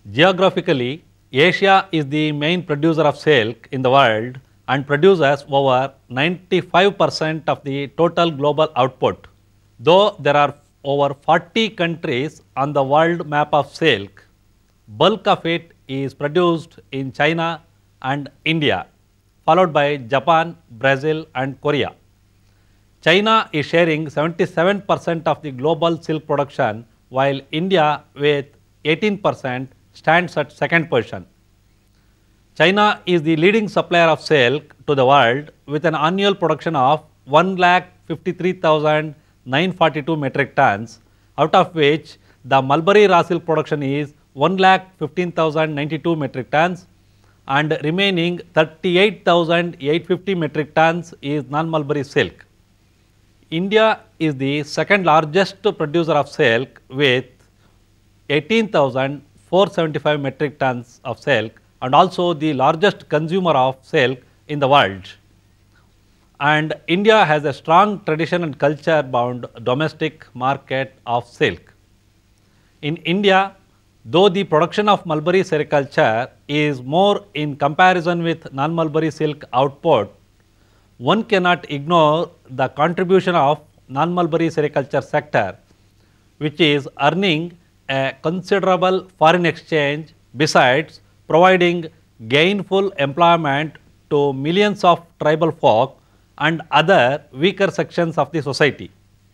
Geographically, Asia is the main producer of silk in the world and produces over 95% of the total global output. Though there are over 40 countries on the world map of silk, bulk of it is produced in China and India, followed by Japan, Brazil and Korea. China is sharing 77% of the global silk production, while India with 18% stands at second position. China is the leading supplier of silk to the world with an annual production of 1,53,942 metric tons, out of which the mulberry raw silk production is 1,15,092 metric tons and remaining 38,850 metric tons is non-mulberry silk. India is the second largest producer of silk with 18,475 metric tons of silk and also the largest consumer of silk in the world. And India has a strong tradition and culture bound domestic market of silk. In India, though the production of mulberry sericulture is more in comparison with non-mulberry silk output, one cannot ignore the contribution of non-mulberry sericulture sector, which is earning a considerable foreign exchange besides providing gainful employment to millions of tribal folk and other weaker sections of the society.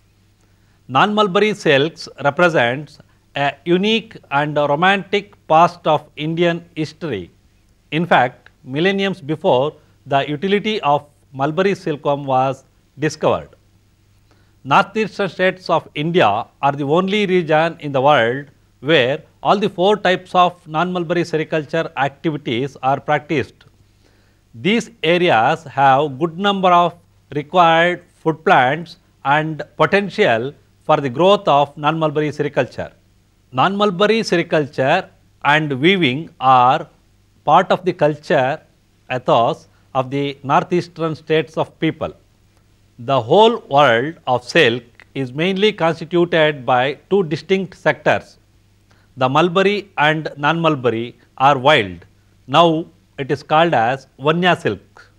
Non-mulberry silks represents a unique and romantic past of Indian history. In fact, millenniums before the utility of mulberry silkworm was discovered. Northeastern states of India are the only region in the world where all the 4 types of non-mulberry sericulture activities are practiced. These areas have good number of required food plants and potential for the growth of non-mulberry sericulture. Non-mulberry sericulture and weaving are part of the culture ethos of the northeastern states of people. The whole world of silk is mainly constituted by 2 distinct sectors. The mulberry and non-mulberry are wild. Now it is called as Vanya silk.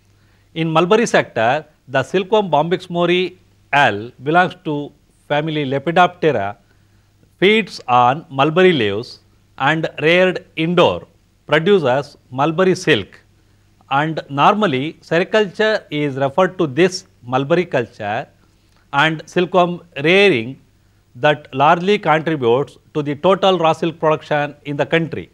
In mulberry sector, the silkworm Bombyx mori L belongs to family Lepidoptera, feeds on mulberry leaves and reared indoor, produces mulberry silk. And normally sericulture is referred to this mulberry culture and silkworm rearing that largely contributes to the total raw silk production in the country.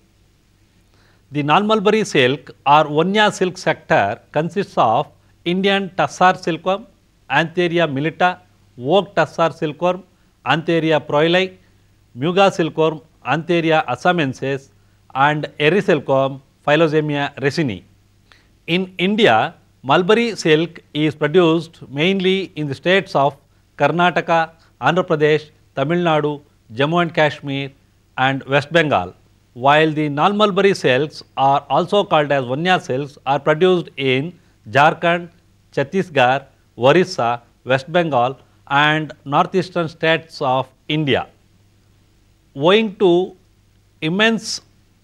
The non-mulberry silk or Vanya silk sector consists of Indian tussar silkworm, Antheria millita, oak tussar silkworm, Antheria proili, Muga silkworm, Antheria assamensis and Eri silkworm, Philoxamia resini. In India, mulberry silk is produced mainly in the states of Karnataka, Andhra Pradesh, Tamil Nadu, Jammu and Kashmir and West Bengal, while the non-mulberry silks are also called as Vanya silks are produced in Jharkhand, Chhattisgarh, Orissa, West Bengal and northeastern states of India. Owing to immense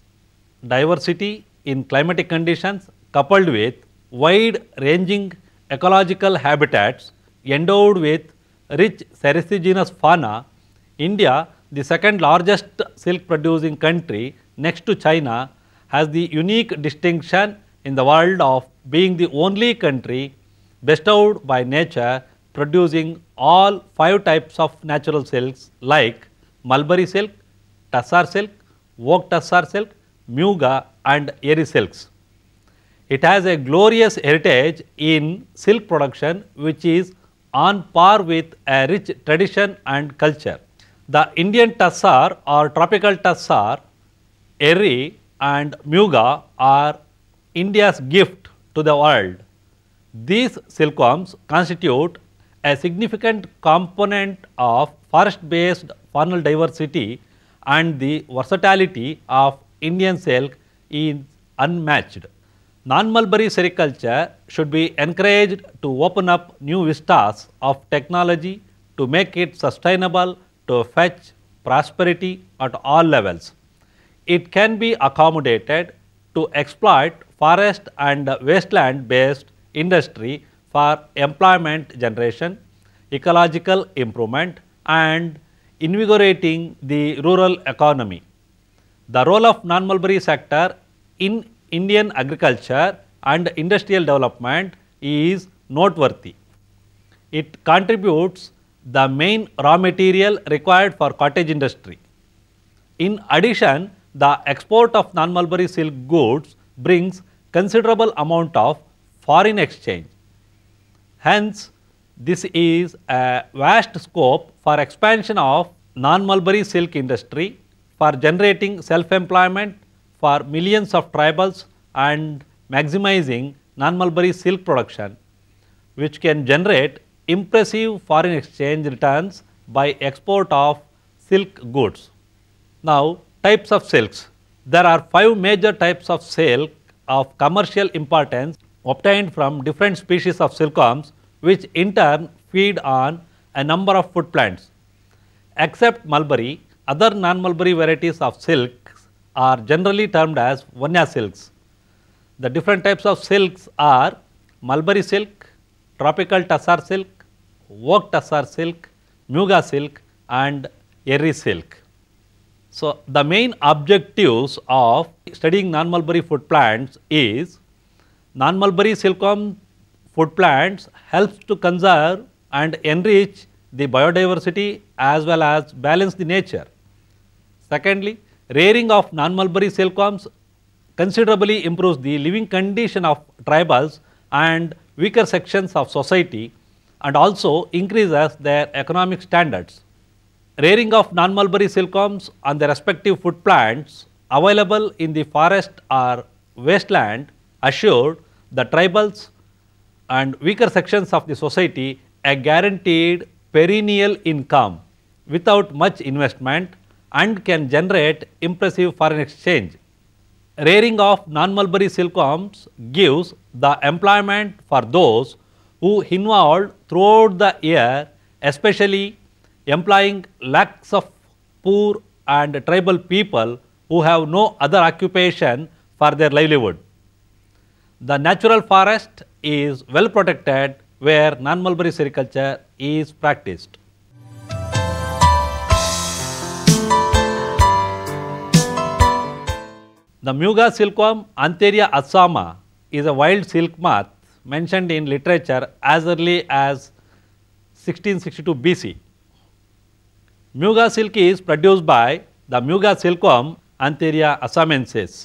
diversity in climatic conditions coupled with wide ranging ecological habitats endowed with rich sericogenous fauna, India, the second largest silk producing country next to China, has the unique distinction in the world of being the only country bestowed by nature producing all 5 types of natural silks like mulberry silk, tussar silk, oak tussar silk, muga and eri silks. It has a glorious heritage in silk production which is on par with a rich tradition and culture. The Indian tussar or tropical tussar, eri and muga are India's gift to the world. These silkworms constitute a significant component of forest-based faunal diversity and the versatility of Indian silk is unmatched. Non-mulberry sericulture should be encouraged to open up new vistas of technology to make it sustainable to fetch prosperity at all levels. it can be accommodated to exploit forest and wasteland based industry for employment generation, ecological improvement and invigorating the rural economy. The role of non-mulberry sector in Indian agriculture and industrial development is noteworthy. It contributes the main raw material required for cottage industry. In addition, the export of non-mulberry silk goods brings considerable amount of foreign exchange. Hence, this is a vast scope for expansion of non-mulberry silk industry for generating self-employment for millions of tribals and maximizing non-mulberry silk production, which can generate impressive foreign exchange returns by export of silk goods. Now, types of silks. There are 5 major types of silk of commercial importance obtained from different species of silkworms, which in turn feed on a number of food plants. Except mulberry, other non-mulberry varieties of silks are generally termed as Vanya silks. The different types of silks are mulberry silk, tropical tussar silk, oak tussar silk, Muga silk and Eri silk. So, the main objectives of studying non-mulberry food plants is non-mulberry silkworm food plants helps to conserve and enrich the biodiversity as well as balance the nature. Secondly, rearing of non-mulberry silkworms considerably improves the living condition of tribals and weaker sections of society and also increases their economic standards. Rearing of non-mulberry silkworms on their respective food plants available in the forest or wasteland assured the tribals and weaker sections of the society a guaranteed perennial income without much investment and can generate impressive foreign exchange. Rearing of non-mulberry silkworms gives the employment for those who involved throughout the year, especially employing lakhs of poor and tribal people who have no other occupation for their livelihood. The natural forest is well protected where non-mulberry sericulture is practiced. The Muga silkworm Antheria assama is a wild silk moth mentioned in literature as early as 1662 BC. Muga silk is produced by the Muga silkworm Antheria assamensis.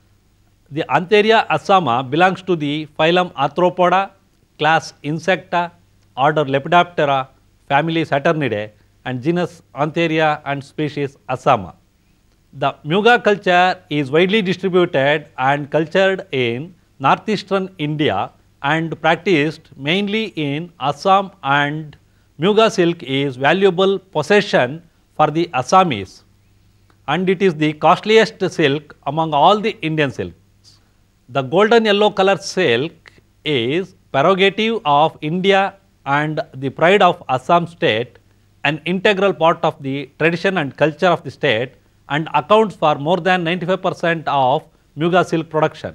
The Antheria assama belongs to the phylum Arthropoda, class Insecta, order Lepidoptera, family Saturnidae and genus Antheria and species Assama. The Muga culture is widely distributed and cultured in northeastern India and practiced mainly in Assam, and Muga silk is valuable possession for the Assamese and it is the costliest silk among all the Indian silks. The golden yellow color silk is prerogative of India and the pride of Assam state, an integral part of the tradition and culture of the state and accounts for more than 95% of Muga silk production.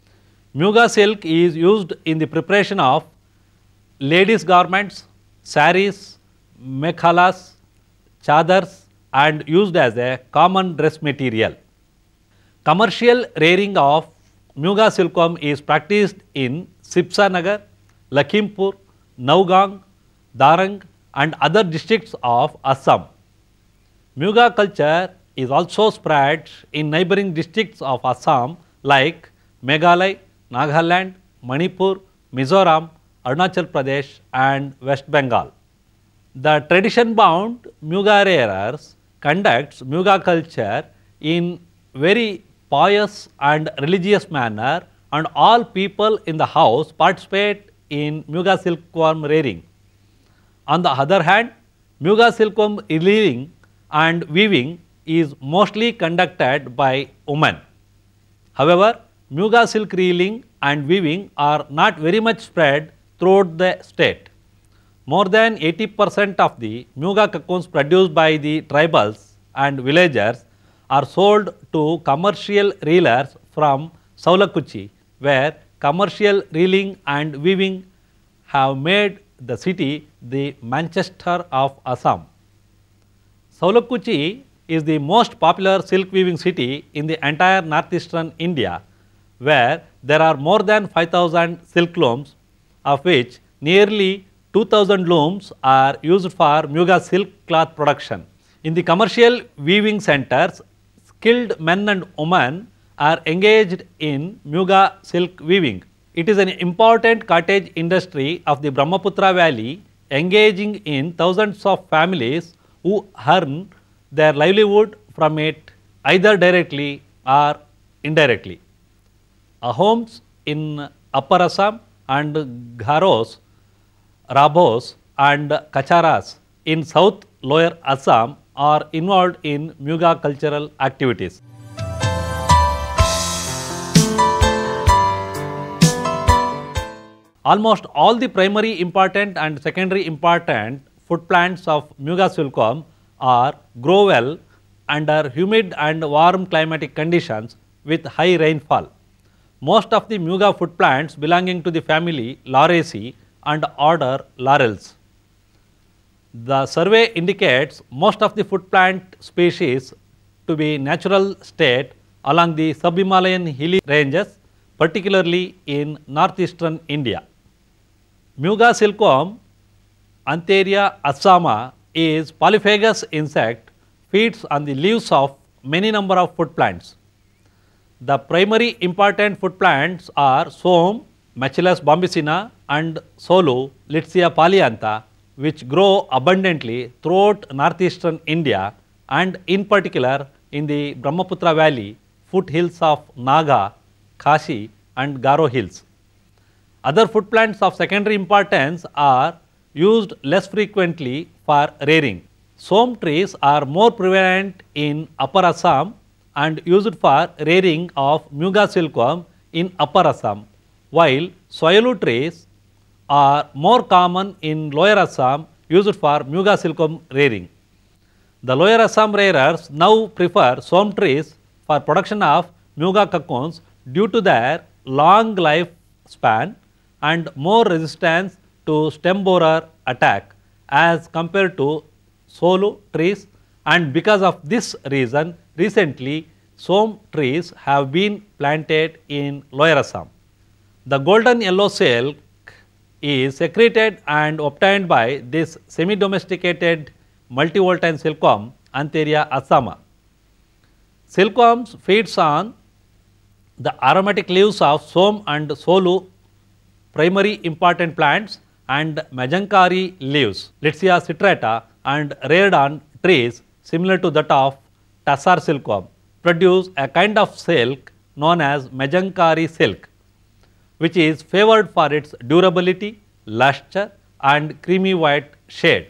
Muga silk is used in the preparation of ladies garments, saris, mekhalas, chadars and used as a common dress material. Commercial rearing of Muga silkworm is practiced in Sipsanagar, Lakhimpur, Naugang, Darang and other districts of Assam. Muga culture is also spread in neighboring districts of Assam like Meghalaya, Nagaland, Manipur, Mizoram, Arunachal Pradesh and West Bengal. The tradition bound Muga rearers conducts Muga culture in very pious and religious manner and all people in the house participate in Muga silkworm rearing. On the other hand, Muga silkworm rearing and weaving is mostly conducted by women. However, Muga silk reeling and weaving are not very much spread throughout the state. More than 80% of the Muga cocoons produced by the tribals and villagers are sold to commercial reelers from Saulakuchi, where commercial reeling and weaving have made the city the Manchester of Assam. Saulakuchi is the most popular silk weaving city in the entire northeastern India, where there are more than 5,000 silk looms, of which nearly 2,000 looms are used for Muga silk cloth production. In the commercial weaving centers, skilled men and women are engaged in Muga silk weaving. It is an important cottage industry of the Brahmaputra Valley, engaging in thousands of families who earn their livelihood from it either directly or indirectly. Ahoms in Upper Assam and Gharos, Rabos and Kacharas in South Lower Assam are involved in Muga cultural activities. Almost all the primary important and secondary important food plants of Muga silkworm are grow well under humid and warm climatic conditions with high rainfall. Most of the Muga food plants belonging to the family Lauraceae and order Laurels. The survey indicates most of the food plant species to be natural state along the sub-Himalayan hilly ranges, particularly in northeastern India. Muga silkworm, Antheria assama, is polyphagous insect, feeds on the leaves of many number of food plants. The primary important food plants are Som, Bacillus bombicina and Solu, Litsia polyantha, which grow abundantly throughout northeastern India and in particular in the Brahmaputra Valley, foothills of Naga, Kashi and Garo hills. Other food plants of secondary importance are used less frequently for rearing. Som trees are more prevalent in Upper Assam and used for rearing of Muga silkworm in Upper Assam, while Soyalu trees are more common in Lower Assam, used for Muga silkworm rearing. The Lower Assam rearers now prefer Som trees for production of Muga cocoons due to their long life span and more resistance to stem borer attack as compared to Solu trees, and because of this reason recently Som trees have been planted in Lower Assam. The golden yellow silk is secreted and obtained by this semi-domesticated multivoltine silkworm Antheria assama. Silkworms feeds on the aromatic leaves of Som and Solu, primary important plants, and Majankari leaves, Litsia citrata, and reared on trees similar to that of Tassar silkworm, produce a kind of silk known as Majankari silk, which is favored for its durability, luster and creamy white shade.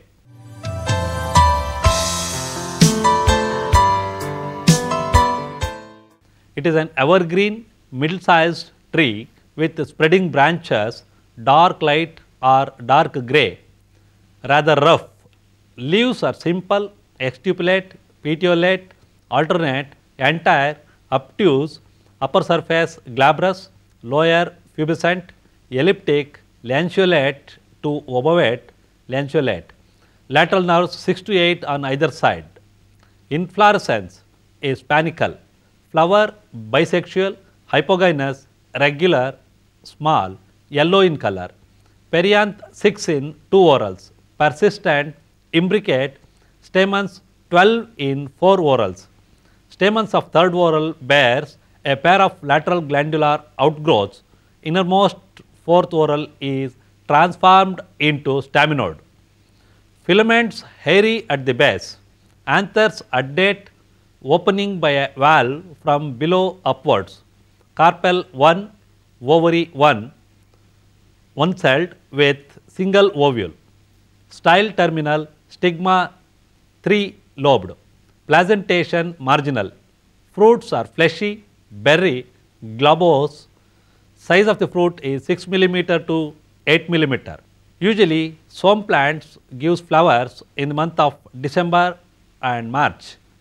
It is an evergreen, middle-sized tree with spreading branches, dark light or dark grey, rather rough. Leaves are simple, exstipulate, petiolate, alternate, entire, obtuse, upper surface glabrous, lower pubescent, elliptic, lanceolate to obovate, lanceolate. Lateral nerves 6 to 8 on either side. Inflorescence is panicle. Flower bisexual, hypogynous, regular, small, yellow in color. Perianth 6 in 2 whorls. Persistent, imbricate, stamens 12 in 4 whorls. Stamens of third whorl bears a pair of lateral glandular outgrowths. Innermost fourth whorl is transformed into staminode. Filaments hairy at the base. Anthers adnate, opening by a valve from below upwards. Carpel 1, ovary 1, one-celled with single ovule. Style terminal, stigma 3-lobed. Placentation marginal. Fruits are fleshy, berry, globose. Size of the fruit is 6 mm to 8 mm. Usually, Som plants gives flowers in the month of December and March,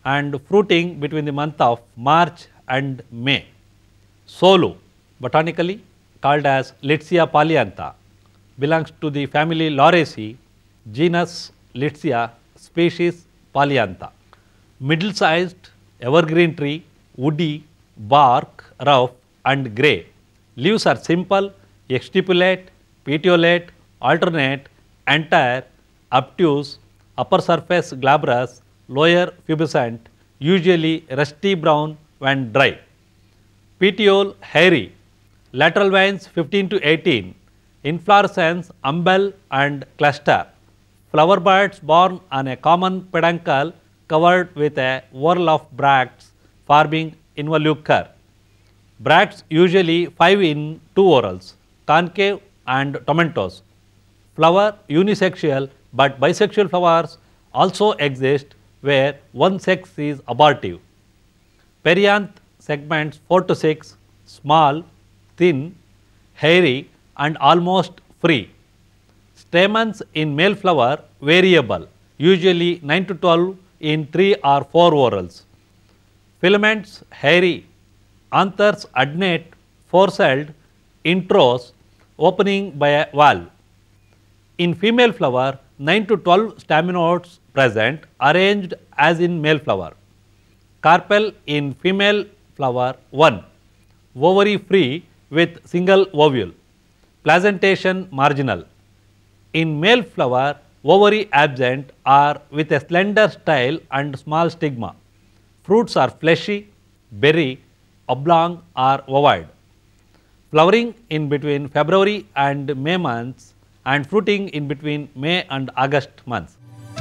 and fruiting between the month of March and May. Solu, botanically called as Litsia polyantha, belongs to the family Lauraceae, genus Litsia, species Polyantha. Middle-sized evergreen tree, woody, bark, rough and grey. Leaves are simple, exstipulate, petiolate, alternate, entire, obtuse, upper surface glabrous, lower pubescent, usually rusty brown when dry. Petiole hairy, lateral veins 15 to 18, inflorescence umbel and cluster. Flower buds borne on a common peduncle covered with a whorl of bracts forming involucre. Bracts usually 5 in 2 whorls, concave and tomentose. Flower unisexual, but bisexual flowers also exist where one sex is abortive. Perianth segments 4 to 6, small, thin, hairy and almost free. Stamens in male flower variable, usually 9 to 12 in 3 or 4 whorls. Filaments hairy, anthers adnate, 4-celled, intros, opening by a valve. In female flower, 9 to 12 staminodes present, arranged as in male flower. Carpel in female flower 1, ovary free with single ovule, placentation marginal. In male flower, ovary absent or with a slender style and small stigma. Fruits are fleshy, berry, oblong or ovoid. Flowering in between February and May months and fruiting in between May and August months.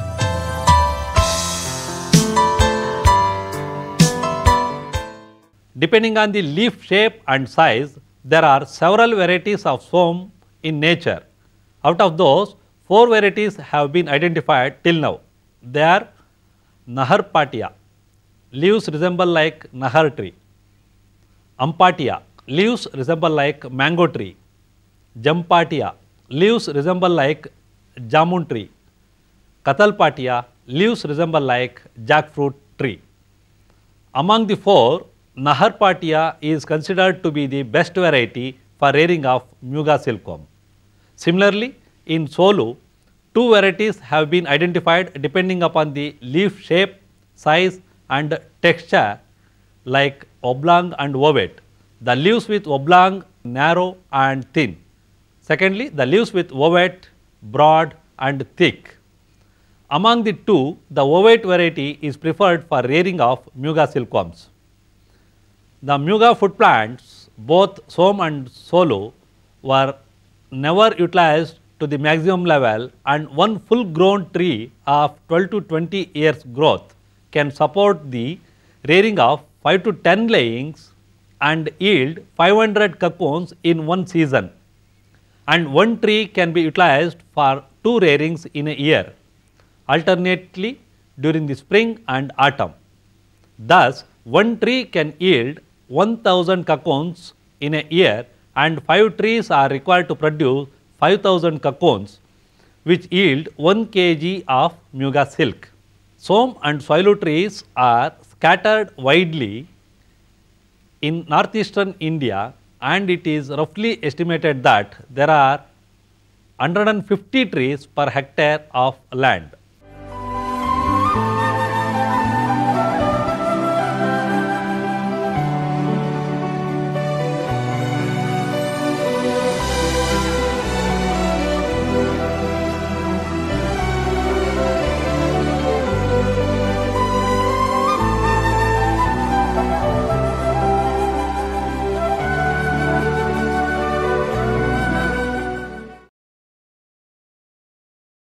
Depending on the leaf shape and size, there are several varieties of som in nature. Out of those, 4 varieties have been identified till now. They are Naharpatia, leaves resemble like nahar tree. Ampatia, leaves resemble like mango tree. Jampatia, leaves resemble like jamun tree. Katalpatia, leaves resemble like jackfruit tree. Among the 4, Naharpatia is considered to be the best variety for rearing of Muga silkworm. Similarly, in Solu, 2 varieties have been identified depending upon the leaf shape, size and texture like oblong and ovate. The leaves with oblong, narrow and thin. Secondly, the leaves with ovate, broad and thick. Among the 2, the ovate variety is preferred for rearing of Muga silkworms. The Muga food plants, both Som and Solu, were never utilized to the maximum level, and one full grown tree of 12 to 20 years growth can support the rearing of 5 to 10 layings and yield 500 cocoons in one season, and one tree can be utilized for 2 rearings in a year, alternately during the spring and autumn. Thus, one tree can yield 1000 cocoons in a year, and 5 trees are required to produce 5000 cocoons, which yield 1 kg of Muga silk. Som and Soilu trees are scattered widely in northeastern India, and it is roughly estimated that there are 150 trees per hectare of land.